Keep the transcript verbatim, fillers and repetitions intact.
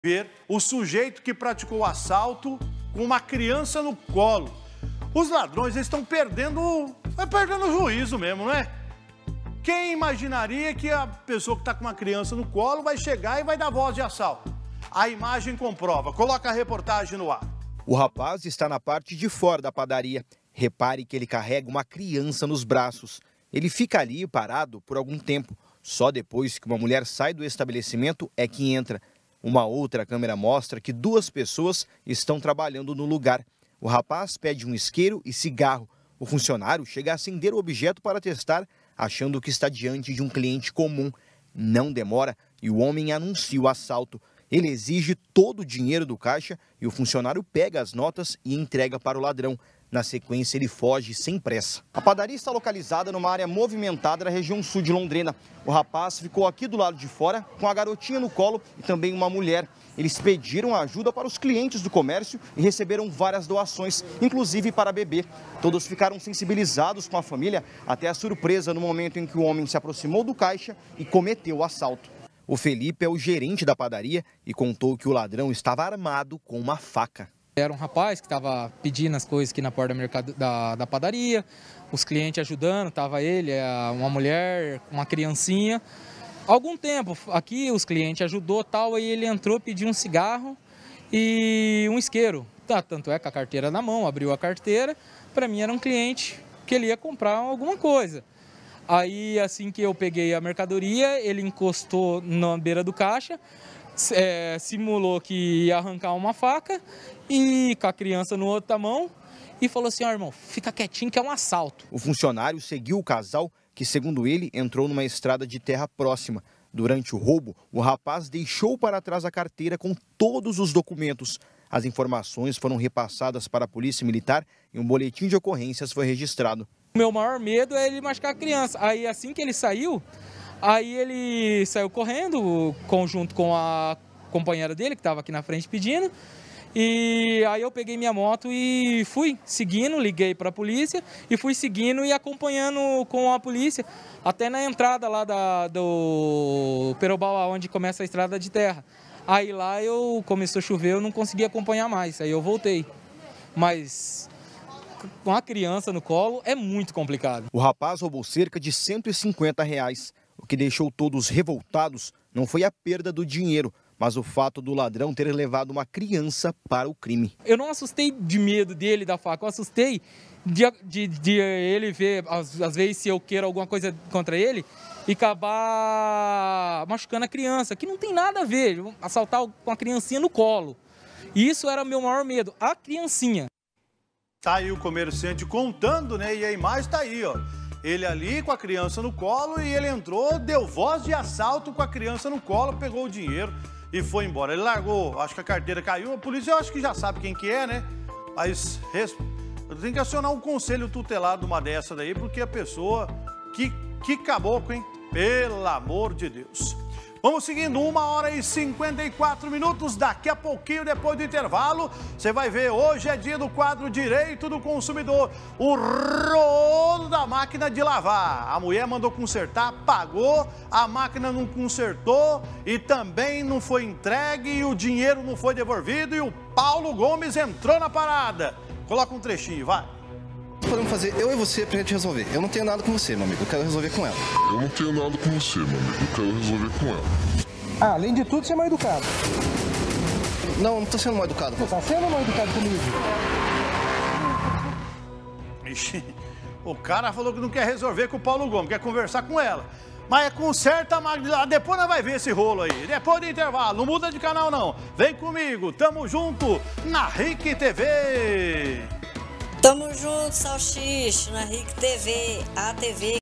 Ver o sujeito que praticou o assalto com uma criança no colo. Os ladrões estão perdendo, vai perdendo o juízo mesmo, não é? Quem imaginaria que a pessoa que está com uma criança no colo vai chegar e vai dar voz de assalto? A imagem comprova. Coloca a reportagem no ar. O rapaz está na parte de fora da padaria. Repare que ele carrega uma criança nos braços. Ele fica ali parado por algum tempo. Só depois que uma mulher sai do estabelecimento é que entra. Uma outra câmera mostra que duas pessoas estão trabalhando no lugar. O rapaz pede um isqueiro e cigarro. O funcionário chega a acender o objeto para testar, achando que está diante de um cliente comum. Não demora e o homem anuncia o assalto. Ele exige todo o dinheiro do caixa e o funcionário pega as notas e entrega para o ladrão. Na sequência, ele foge sem pressa. A padaria está localizada numa área movimentada da região sul de Londrina. O rapaz ficou aqui do lado de fora com a garotinha no colo e também uma mulher. Eles pediram ajuda para os clientes do comércio e receberam várias doações, inclusive para bebê. Todos ficaram sensibilizados com a família até a surpresa no momento em que o homem se aproximou do caixa e cometeu o assalto. O Felipe é o gerente da padaria e contou que o ladrão estava armado com uma faca. Era um rapaz que estava pedindo as coisas aqui na porta da, mercado, da, da padaria, os clientes ajudando, estava ele, uma mulher, uma criancinha. Algum tempo aqui os clientes ajudou tal, aí ele entrou, pediu um cigarro e um isqueiro. Tá, tanto é com a carteira na mão, abriu a carteira, para mim era um cliente que ele ia comprar alguma coisa. Aí assim que eu peguei a mercadoria, ele encostou na beira do caixa, É, simulou que ia arrancar uma faca e com a criança no outra mão e falou assim: ó, irmão, fica quietinho que é um assalto. O funcionário seguiu o casal que, segundo ele, entrou numa estrada de terra próxima. Durante o roubo, o rapaz deixou para trás a carteira com todos os documentos. As informações foram repassadas para a Polícia Militar e um boletim de ocorrências foi registrado. O meu maior medo é ele machucar a criança. Aí assim que ele saiu, Aí ele saiu correndo, junto com a companheira dele, que estava aqui na frente pedindo. E aí eu peguei minha moto e fui seguindo, liguei para a polícia e fui seguindo e acompanhando com a polícia até na entrada lá da, do Perobal, onde começa a estrada de terra. Aí lá eu começou a chover, eu não consegui acompanhar mais, aí eu voltei. Mas com a criança no colo é muito complicado. O rapaz roubou cerca de cento e cinquenta reais. O que deixou todos revoltados não foi a perda do dinheiro, mas o fato do ladrão ter levado uma criança para o crime. Eu não assustei de medo dele da faca, eu assustei de, de, de ele ver, às, às vezes, se eu queiro alguma coisa contra ele e acabar machucando a criança, que não tem nada a ver, assaltar com a criancinha no colo. E isso era o meu maior medo, a criancinha. Tá aí o comerciante contando, né? E a imagem tá aí, ó. Ele ali com a criança no colo e ele entrou, deu voz de assalto com a criança no colo, pegou o dinheiro e foi embora. Ele largou, acho que a carteira caiu, a polícia eu acho que já sabe quem que é, né? Mas tem que acionar um conselho tutelado numa dessa daí, porque a pessoa, que, que caboclo, hein? Pelo amor de Deus. Vamos seguindo, uma hora e cinquenta e quatro minutos, daqui a pouquinho, depois do intervalo, você vai ver, hoje é dia do quadro Direito do Consumidor, o rolo da máquina de lavar. A mulher mandou consertar, pagou, a máquina não consertou e também não foi entregue e o dinheiro não foi devolvido e o Paulo Gomes entrou na parada. Coloca um trechinho, vai. Podemos fazer eu e você pra gente resolver. Eu não tenho nada com você, meu amigo. Eu quero resolver com ela. Eu não tenho nada com você, meu amigo. Eu quero resolver com ela. Ah, além de tudo, você é mal educado. Não, não tô sendo mal educado. Você tá sendo mal educado comigo. Ixi, o cara falou que não quer resolver com o Paulo Gomes, quer conversar com ela. Mas é conserta a máquina. Depois nós vamos ver esse rolo aí. Depois do intervalo. Não muda de canal, não. Vem comigo. Tamo junto na R I C T V. Tamo junto, Salsicha, na R I C T V, a T V